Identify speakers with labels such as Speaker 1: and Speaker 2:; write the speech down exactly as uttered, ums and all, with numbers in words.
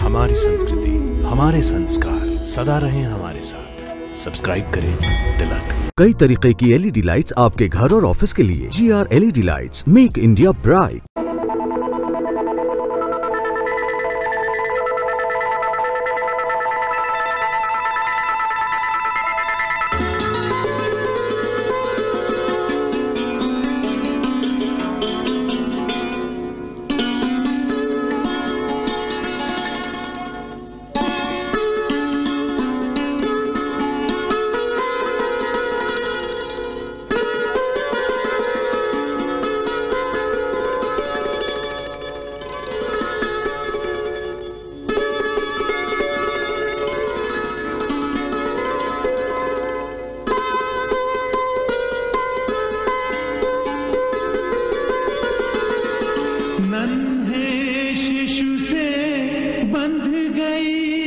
Speaker 1: हमारी संस्कृति, हमारे संस्कार सदा रहें हमारे साथ। सब्सक्राइब करें तिलक।
Speaker 2: कई तरीके की एलईडी लाइट्स आपके घर और ऑफिस के लिए। G R LED lights, make India bright.
Speaker 3: नन्हे शिशु से बंध गई